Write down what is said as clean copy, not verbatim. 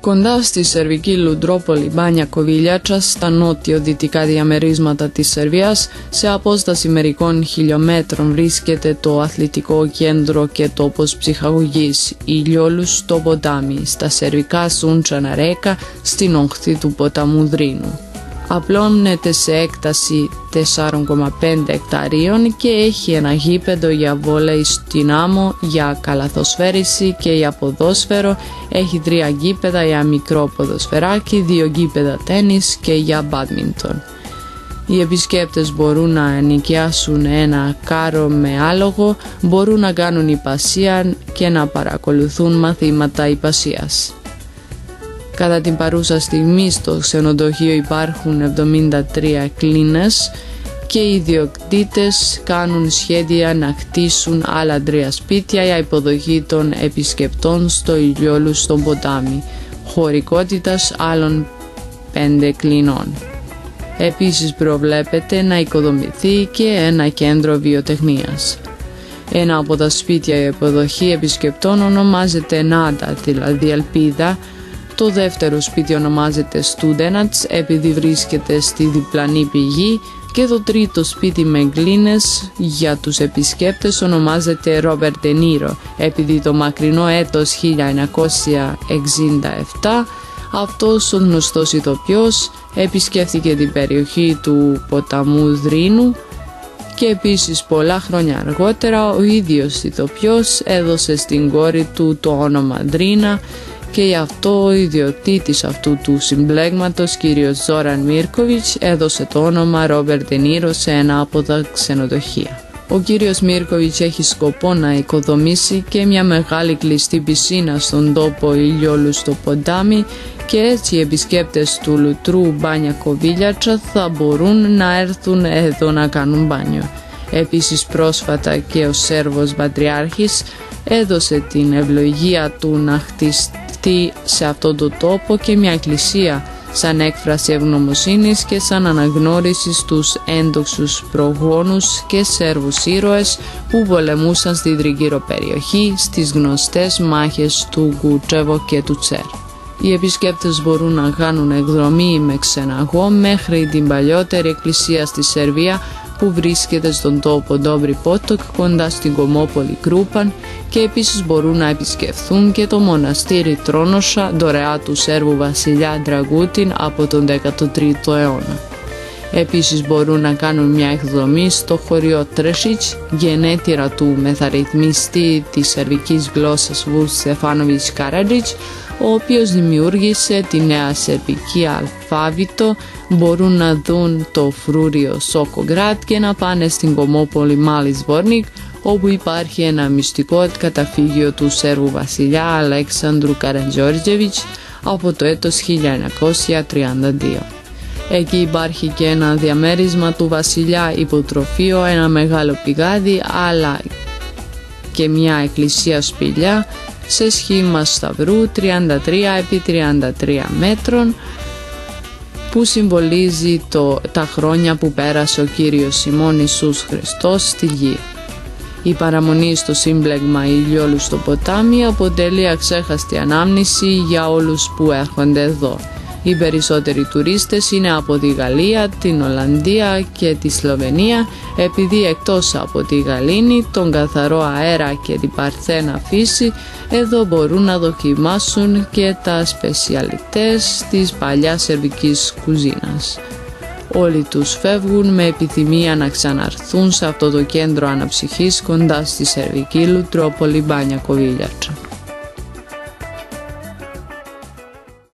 Κοντά στη σερβική Λουντρόπολη Μπάνια Κοβίλιατσα, στα νότιο-δυτικά διαμερίσματα της Σερβίας, σε απόσταση μερικών χιλιόμετρων βρίσκεται το αθλητικό κέντρο και τόπος ψυχαγωγής Ηλιόλους στο ποτάμι, στα σερβικά Σούντσανα Ρέκα, στην οχθή του ποταμού Δρίνου. Απλώνεται σε έκταση 4,5 εκταρίων και έχει ένα γήπεδο για βόλεϊ στην άμμο, για καλαθοσφαίριση και για ποδόσφαιρο. Έχει 3 γήπεδα για μικρό ποδοσφαιράκι, 2 γήπεδα τένις και για μπάντμιντον. Οι επισκέπτες μπορούν να ενοικιάσουν ένα κάρο με άλογο, μπορούν να κάνουν ιππασία και να παρακολουθούν μαθήματα ιππασίας. Κατά την παρούσα στιγμή στο ξενοδοχείο υπάρχουν 73 κλίνες και οι ιδιοκτήτες κάνουν σχέδια να χτίσουν άλλα 3 σπίτια για υποδοχή των επισκεπτών στο Ηλιόλου στον ποτάμι, χωρικότητας άλλων 5 κλινών. Επίσης προβλέπεται να οικοδομηθεί και ένα κέντρο βιοτεχνίας. Ένα από τα σπίτια για υποδοχή επισκεπτών ονομάζεται Νάντα, δηλαδή Ελπίδα. Το δεύτερο σπίτι ονομάζεται Στούντενατς επειδή βρίσκεται στη διπλανή πηγή και το τρίτο σπίτι με γκλίνες για τους επισκέπτες ονομάζεται Ρόμπερτ ντε Νίρο επειδή το μακρινό έτος 1967 αυτός ο γνωστός ηθοποιός επισκέφθηκε την περιοχή του ποταμού Δρίνου και επίσης πολλά χρόνια αργότερα ο ίδιος ηθοποιός έδωσε στην κόρη του το όνομα Δρίνα και γι' αυτό ο ιδιοκτήτης αυτού του συμπλέγματος, κύριος Ζόραν Μίρκοβιτς, έδωσε το όνομα Ρόμπερτ ντε Νίρο σε ένα από τα ξενοδοχεία. Ο κύριος Μίρκοβιτς έχει σκοπό να οικοδομήσει και μια μεγάλη κλειστή πισίνα στον τόπο Ηλιόλου στο ποτάμι και έτσι οι επισκέπτες του Λουτρού Μπάνια Κοβίλιατσα θα μπορούν να έρθουν εδώ να κάνουν μπάνιο. Επίσης πρόσφατα και ο Σέρβος Πατριάρχης έδωσε την ευλογία του να χτιστεί σε αυτόν τον τόπο και μια εκκλησία σαν έκφραση ευγνωμοσύνης και σαν αναγνώριση στους έντοξους προγόνους και Σέρβους ήρωες που πολεμούσαν στη τριγύρω περιοχή στις γνωστές μάχες του Γκουτσέβο και του Τσέρ. Οι επισκέπτες μπορούν να κάνουν εκδρομή με ξεναγό μέχρι την παλιότερη εκκλησία στη Σερβία που βρίσκεται στον τόπο Ντόμπρι Πότοκ κοντά στην Κομόπολη Κρούπαν και επίσης μπορούν να επισκεφθούν και το μοναστήρι Τρόνοσα, δωρεά του Σέρβου βασιλιά Ντραγκούτιν από τον 13ο αιώνα. Επίσης μπορούν να κάνουν μια εκδρομή στο χωριό Τρέσιτς, γενέτειρα του μεθαρρυθμιστή της σερβικής γλώσσας Βουλ Στεφάνοβιτς Καράντζιτς, ο οποίος δημιούργησε τη νέα σερβική αλφάβητο. Μπορούν να δουν το φρούριο Σόκογκράτ και να πάνε στην Κομόπολη Μάλι Σβόρνικ, όπου υπάρχει ένα μυστικό καταφύγιο του Σέρβου βασιλιά Αλέξανδρου Καραντζόρτζεβιτς από το έτος 1932. Εκεί υπάρχει και ένα διαμέρισμα του βασιλιά υποτροφείο, ένα μεγάλο πηγάδι, αλλά και μια εκκλησία σπηλιά σε σχήμα σταυρού 33 επί 33 μέτρων που συμβολίζει τα χρόνια που πέρασε ο Κύριος ημών Ιησούς Χριστός στη γη. Η παραμονή στο σύμπλεγμα Ηλιόλου στο ποτάμι αποτελεί αξέχαστη ανάμνηση για όλους που έρχονται εδώ. Οι περισσότεροι τουρίστες είναι από τη Γαλλία, την Ολλανδία και τη Σλοβενία επειδή εκτός από τη γαλήνη, τον καθαρό αέρα και την παρθένα φύση εδώ μπορούν να δοκιμάσουν και τα σπεσιαλιτές της παλιάς σερβικής κουζίνας. Όλοι τους φεύγουν με επιθυμία να ξαναρθούν σε αυτό το κέντρο αναψυχής κοντά στη σερβική Λουτρόπολη Μπάνια Κοβίλιατσα.